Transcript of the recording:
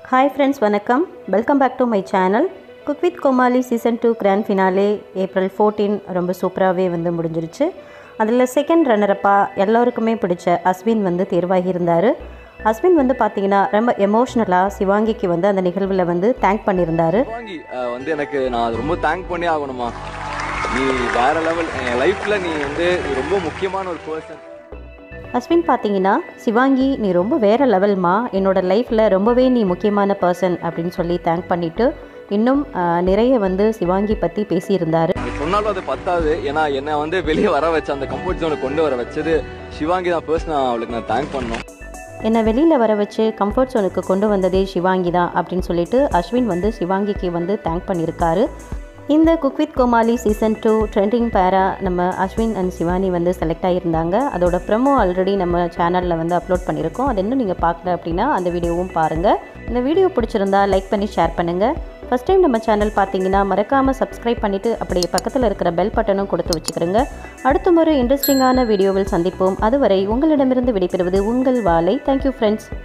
Hi friends, வணக்கம். Welcome back to my channel. Cook with Comali season 2 grand finale April 14 ரொம்ப சூப்பராகவே வந்து முடிஞ்சிருச்சு. அதில் செகண்ட் ரன்னரப்பா எல்லாருக்குமே பிடிச்ச அஸ்வின் வந்து தேர்வாகி இருந்தார். அஸ்வின் வந்து பார்த்தீங்கன்னா ரொம்ப எமோஷ்னலாக சிவாங்கிக்கு வந்து அந்த நிகழ்வில் வந்து தேங்க் பண்ணியிருந்தார். சிவாங்கி வந்து எனக்கு நான் ரொம்ப தேங்க் பண்ணி ஆகணுமா, நீ வேறு லெவல், என் லைஃப்பில் நீ வந்து ரொம்ப முக்கியமான ஒரு பர்சன். அஸ்வின் பார்த்தீங்கன்னா, சிவாங்கி நீ ரொம்ப வேறு லெவல்மா, என்னோடய லைஃப்பில் ரொம்பவே நீ முக்கியமான பர்சன் அப்படின்னு சொல்லி தேங்க் பண்ணிவிட்டு இன்னும் நிறைய வந்து சிவாங்கி பற்றி பேசியிருந்தார். சொன்னாலும் அது பத்தாது, ஏன்னா என்னை வந்து வெளியே வர வச்ச அந்த கம்ஃபர்ட் ஜோனை கொண்டு வர வச்சது சிவாங்கி தான். பர்சனாக அவளுக்கு நான் தேங்க் பண்ணணும். என்னை வெளியில் வர வச்சு கம்ஃபர்ட் ஜோனுக்கு கொண்டு வந்ததே சிவாங்கி தான் அப்படின்னு சொல்லிட்டு அஸ்வின் வந்து சிவாங்கிக்கு வந்து தேங்க் பண்ணியிருக்காரு. இந்த cook with Comali season 2 trending பேரா நம்ம அஸ்வின் அண்ட் சிவானி வந்து செலக்ட் ஆகியிருந்தாங்க. அதோட ப்ரமோ ஆல்ரெடி நம்ம சேனலில் வந்து அப்லோட் பண்ணியிருக்கோம். அது இன்னும் நீங்கள் பார்க்கல அப்படின்னா அந்த வீடியோவும் பாருங்கள். இந்த வீடியோ பிடிச்சிருந்தா லைக் பண்ணி ஷேர் பண்ணுங்கள். ஃபஸ்ட் டைம் நம்ம சேனல் பார்த்தீங்கன்னா மறக்காமல் சப்ஸ்கிரைப் பண்ணிவிட்டு அப்படியே பக்கத்தில் இருக்கிற பெல் பட்டனும் கொடுத்து வச்சுக்கிறோங்க. அடுத்த ஒரு இன்ட்ரெஸ்டிங்கான வீடியோவில் சந்திப்போம். அதுவரை உங்களிடமிருந்து விடைபெறுவது உங்கள் வாலை. Thank you friends.